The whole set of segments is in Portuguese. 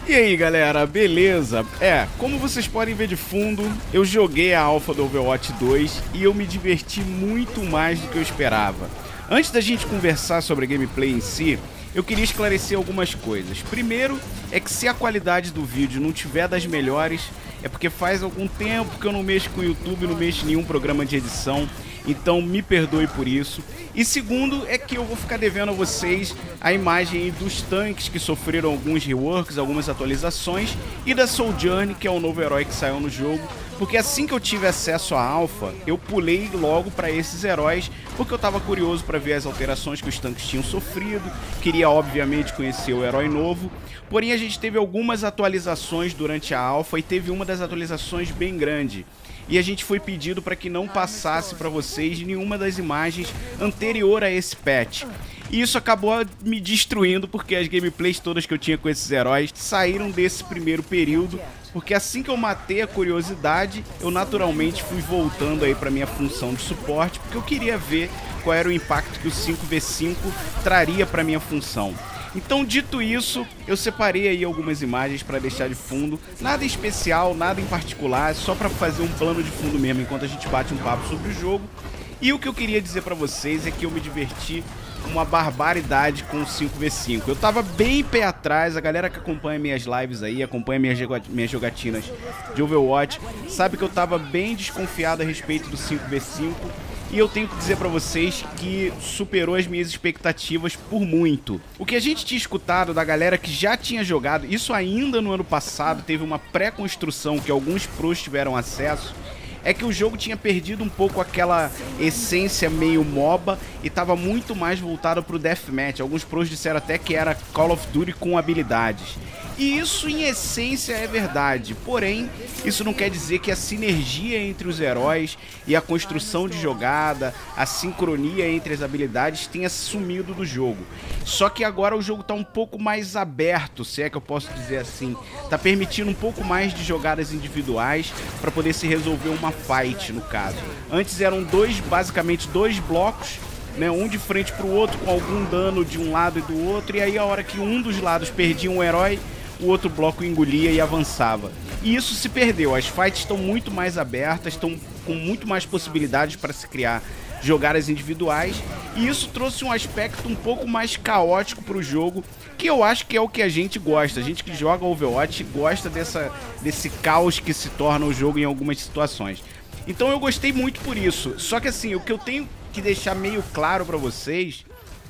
E aí galera, beleza? Como vocês podem ver de fundo, eu joguei a alpha do Overwatch 2 e eu me diverti muito mais do que eu esperava. Antes da gente conversar sobre a gameplay em si, eu queria esclarecer algumas coisas. Primeiro, é que se a qualidade do vídeo não tiver das melhores, é porque faz algum tempo que eu não mexo com o YouTube, não mexo em nenhum programa de edição, então me perdoe por isso. E segundo, é que eu vou ficar devendo a vocês a imagem dos tanques que sofreram alguns reworks, algumas atualizações, e da Sojourner, que é o novo herói que saiu no jogo, porque assim que eu tive acesso à alpha, eu pulei logo para esses heróis, porque eu estava curioso para ver as alterações que os tanques tinham sofrido, queria obviamente conhecer o herói novo, porém a gente teve algumas atualizações durante a alpha e teve uma das atualizações bem grande. E a gente foi pedido para que não passasse para vocês nenhuma das imagens anterior a esse patch. E isso acabou me destruindo, porque as gameplays todas que eu tinha com esses heróis saíram desse primeiro período, porque assim que eu matei a curiosidade, eu naturalmente fui voltando aí para minha função de suporte, porque eu queria ver qual era o impacto que o 5v5 traria para minha função. Então, dito isso, eu separei aí algumas imagens para deixar de fundo, nada especial, nada em particular, só para fazer um plano de fundo mesmo, enquanto a gente bate um papo sobre o jogo. E o que eu queria dizer para vocês é que eu me diverti uma barbaridade com o 5v5. Eu tava bem pé atrás, a galera que acompanha minhas lives aí, acompanha minhas jogatinas de Overwatch, sabe que eu tava bem desconfiado a respeito do 5v5. E eu tenho que dizer pra vocês que superou as minhas expectativas por muito. O que a gente tinha escutado da galera que já tinha jogado, isso ainda no ano passado, teve uma pré-construção que alguns pros tiveram acesso, é que o jogo tinha perdido um pouco aquela essência meio MOBA e estava muito mais voltado para o Deathmatch. Alguns pros disseram até que era Call of Duty com habilidades. E isso em essência é verdade, porém isso não quer dizer que a sinergia entre os heróis e a construção de jogada, a sincronia entre as habilidades tenha sumido do jogo. Só que agora o jogo está um pouco mais aberto, se é que eu posso dizer assim. Está permitindo um pouco mais de jogadas individuais para poder se resolver uma fight, no caso. Antes eram basicamente dois blocos, né, um de frente para o outro com algum dano de um lado e do outro, e aí a hora que um dos lados perdia um herói, o outro bloco engolia e avançava. E isso se perdeu, as fights estão muito mais abertas, estão com muito mais possibilidades para se criar jogadas individuais, e isso trouxe um aspecto um pouco mais caótico para o jogo, que eu acho que é o que a gente gosta. A gente que joga Overwatch gosta desse caos que se torna o jogo em algumas situações. Então eu gostei muito por isso. Só que assim, o que eu tenho que deixar meio claro para vocês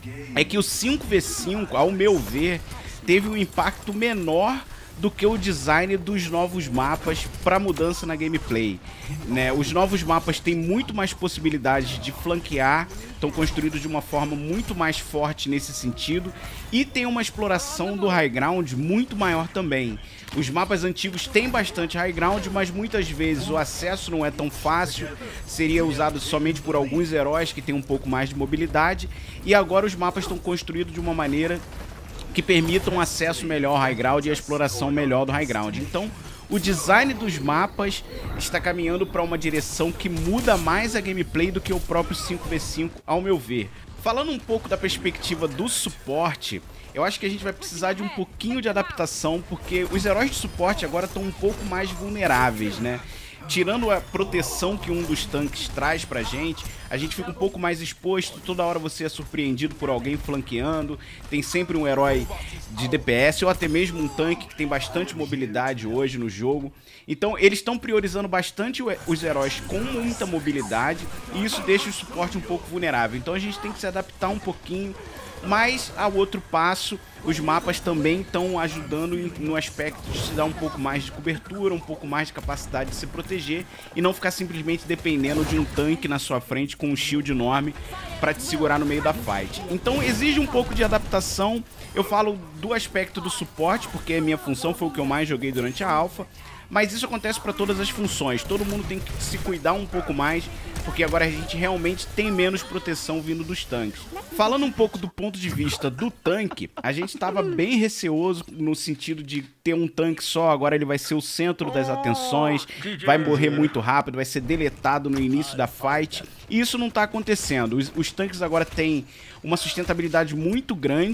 é que o 5v5, ao meu ver, teve um impacto menor do que o design dos novos mapas para mudança na gameplay, né? Os novos mapas têm muito mais possibilidades de flanquear, estão construídos de uma forma muito mais forte nesse sentido, e tem uma exploração do high ground muito maior também. Os mapas antigos têm bastante high ground, mas muitas vezes o acesso não é tão fácil, seria usado somente por alguns heróis que têm um pouco mais de mobilidade, e agora os mapas estão construídos de uma maneira que permitam um acesso melhor ao high ground e a exploração melhor do high ground. Então, o design dos mapas está caminhando para uma direção que muda mais a gameplay do que o próprio 5v5, ao meu ver. Falando um pouco da perspectiva do suporte, eu acho que a gente vai precisar de um pouquinho de adaptação, porque os heróis de suporte agora estão um pouco mais vulneráveis, né? Tirando a proteção que um dos tanques traz pra gente, a gente fica um pouco mais exposto, toda hora você é surpreendido por alguém flanqueando, tem sempre um herói de DPS ou até mesmo um tanque que tem bastante mobilidade hoje no jogo. Então eles estão priorizando bastante os heróis com muita mobilidade e isso deixa o suporte um pouco vulnerável. Então a gente tem que se adaptar um pouquinho. Mas, ao outro passo, os mapas também estão ajudando no aspecto de te dar um pouco mais de cobertura, um pouco mais de capacidade de se proteger e não ficar simplesmente dependendo de um tanque na sua frente com um shield enorme para te segurar no meio da fight. Então exige um pouco de adaptação. Eu falo do aspecto do suporte, porque a minha função foi o que eu mais joguei durante a alpha. Mas isso acontece para todas as funções, todo mundo tem que se cuidar um pouco mais, porque agora a gente realmente tem menos proteção vindo dos tanques. Falando um pouco do ponto de vista do tanque, a gente estava bem receoso no sentido de ter um tanque só, agora ele vai ser o centro das atenções, vai morrer muito rápido, vai ser deletado no início da fight, e isso não está acontecendo. Os tanques agora têm uma sustentabilidade muito grande,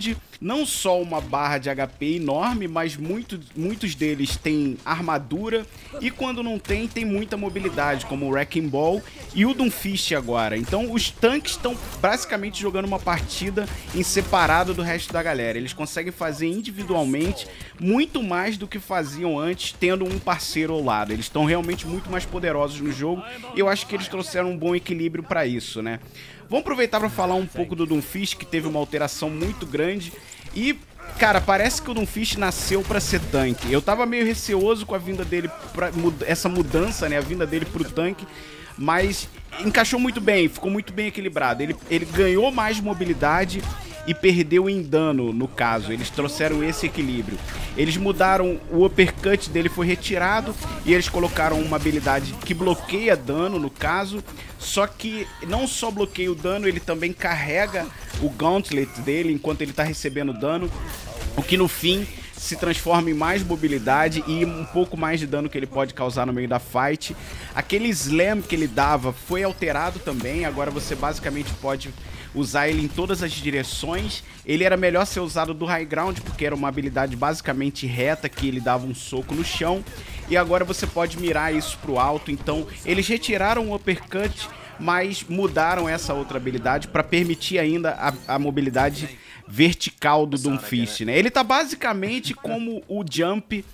não só uma barra de HP enorme, mas muitos deles têm armadura e quando não tem muita mobilidade, como o Wrecking Ball e o Doomfist agora. Então os tanques estão basicamente jogando uma partida em separado do resto da galera. Eles conseguem fazer individualmente muito mais do que faziam antes, tendo um parceiro ao lado. Eles estão realmente muito mais poderosos no jogo e eu acho que eles trouxeram um bom equilíbrio para isso, né? Vamos aproveitar para falar um pouco do Doomfist, que teve uma alteração muito grande e, cara, parece que o Doomfist nasceu para ser tanque. Eu tava meio receoso com a vinda dele, essa mudança, né, a vinda dele pro tanque, mas encaixou muito bem, ficou muito bem equilibrado. Ele ganhou mais mobilidade e perdeu em dano, no caso. Eles trouxeram esse equilíbrio. Eles mudaram, o uppercut dele foi retirado e eles colocaram uma habilidade que bloqueia dano, no caso. Só que não só bloqueia o dano, ele também carrega o gauntlet dele enquanto ele tá recebendo dano, o que no fim se transforma em mais mobilidade e um pouco mais de dano que ele pode causar no meio da fight. Aquele slam que ele dava foi alterado também, agora você basicamente pode usar ele em todas as direções. Ele era melhor ser usado do high ground, porque era uma habilidade basicamente reta, que ele dava um soco no chão. E agora você pode mirar isso pro alto, então eles retiraram o uppercut, mas mudaram essa outra habilidade para permitir ainda a mobilidade vertical do Doomfist, né? Ele tá basicamente como o jump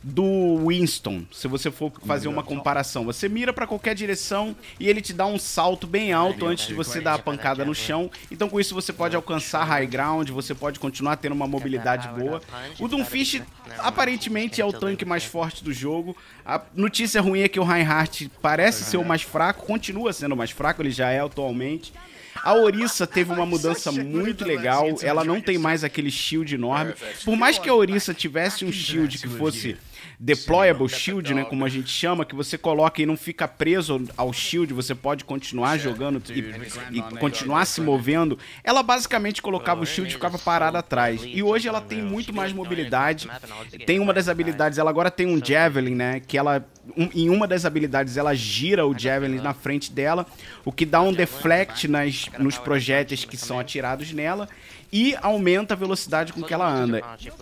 do Winston, se você for fazer uma comparação. Você mira pra qualquer direção e ele te dá um salto bem alto antes de você dar a pancada no chão. Então com isso você pode alcançar high ground, você pode continuar tendo uma mobilidade boa. O Doomfist aparentemente é o tanque mais forte do jogo. A notícia ruim é que o Reinhardt parece ser o mais fraco, continua sendo o mais fraco, ele já é atualmente. A Orisa teve uma mudança muito legal, ela não tem mais aquele shield enorme. Por mais que a Orisa tivesse um shield que fosse deployable shield, né, como a gente chama, que você coloca e não fica preso ao shield, você pode continuar jogando e continuar se movendo, ela basicamente colocava o shield e ficava parada atrás. E hoje ela tem muito mais mobilidade, tem uma das habilidades, ela agora tem um Javelin, né, que ela... em uma das habilidades ela gira o Javelin na frente dela, o que dá um deflect nos projéteis que são atirados nela e aumenta a velocidade com que ela anda.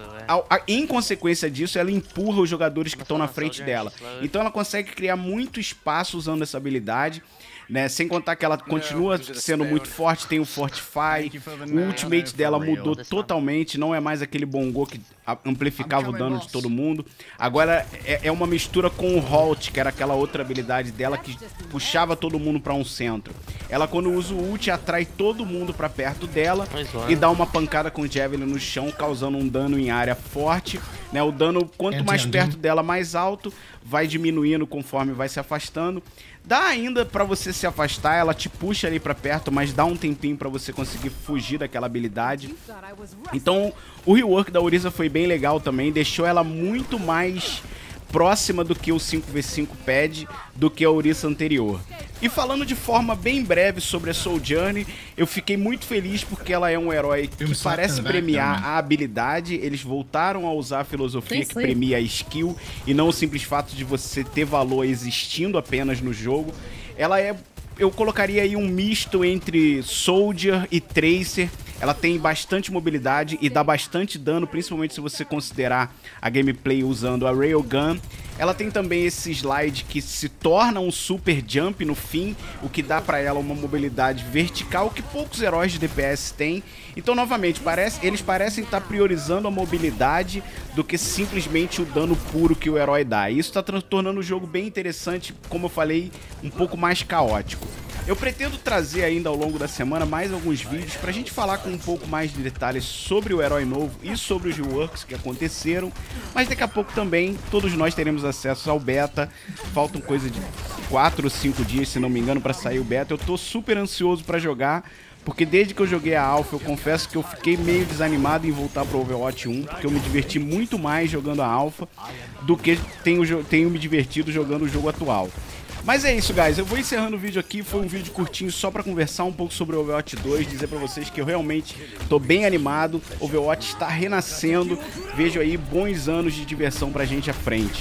Em consequência disso, ela empurra os jogadores que estão na frente dela. Então ela consegue criar muito espaço usando essa habilidade, né? Sem contar que ela continua sendo muito forte, tem o Fortify, o ultimate dela mudou totalmente, não é mais aquele bongo que amplificava o dano de todo mundo. Agora é uma mistura com o Halt, que era aquela outra habilidade dela que puxava todo mundo pra um centro. Ela, quando usa o ult, atrai todo mundo pra perto dela e dá uma pancada com o Javelin no chão, causando um dano em área forte, né? O dano, quanto mais perto dela, mais alto, vai diminuindo conforme vai se afastando. Dá ainda pra você se afastar, ela te puxa ali pra perto, mas dá um tempinho pra você conseguir fugir daquela habilidade. Então, o rework da Orisa foi bem legal também, deixou ela muito mais próxima do que o 5v5 pede, do que a Orisa anterior. E falando de forma bem breve sobre a Sojourner, eu fiquei muito feliz porque ela é um herói que parece premiar a habilidade. Eles voltaram a usar a filosofia que premia a skill e não o simples fato de você ter valor existindo apenas no jogo. Ela é... eu colocaria aí um misto entre Soldier e Tracer. Ela tem bastante mobilidade e dá bastante dano, principalmente se você considerar a gameplay usando a Railgun. Ela tem também esse slide que se torna um super jump no fim, o que dá pra ela uma mobilidade vertical que poucos heróis de DPS têm. Então, novamente, eles parecem estar priorizando a mobilidade do que simplesmente o dano puro que o herói dá. E isso está tornando o jogo bem interessante, como eu falei, um pouco mais caótico. Eu pretendo trazer ainda ao longo da semana mais alguns vídeos pra gente falar com um pouco mais de detalhes sobre o herói novo e sobre os reworks que aconteceram, mas daqui a pouco também todos nós teremos acesso ao beta. Faltam coisa de 4 ou 5 dias, se não me engano, pra sair o beta. Eu tô super ansioso pra jogar, porque desde que eu joguei a Alpha, eu confesso que eu fiquei meio desanimado em voltar pro Overwatch 1, porque eu me diverti muito mais jogando a Alpha do que tenho me divertido jogando o jogo atual. Mas é isso, guys, eu vou encerrando o vídeo aqui, foi um vídeo curtinho só pra conversar um pouco sobre o Overwatch 2, dizer pra vocês que eu realmente tô bem animado, o Overwatch está renascendo, vejo aí bons anos de diversão pra gente à frente.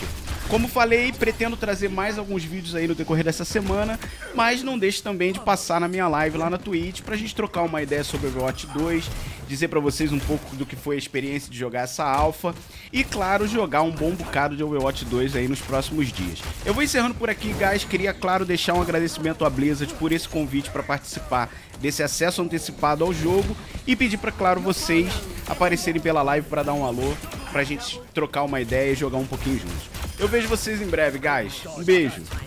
Como falei, pretendo trazer mais alguns vídeos aí no decorrer dessa semana, mas não deixe também de passar na minha live lá na Twitch pra gente trocar uma ideia sobre Overwatch 2, dizer pra vocês um pouco do que foi a experiência de jogar essa alpha e, claro, jogar um bom bocado de Overwatch 2 aí nos próximos dias. Eu vou encerrando por aqui, guys. Queria, claro, deixar um agradecimento à Blizzard por esse convite para participar desse acesso antecipado ao jogo e pedir para, claro, vocês aparecerem pela live para dar um alô, pra gente trocar uma ideia e jogar um pouquinho juntos. Eu vejo vocês em breve, guys. Um beijo.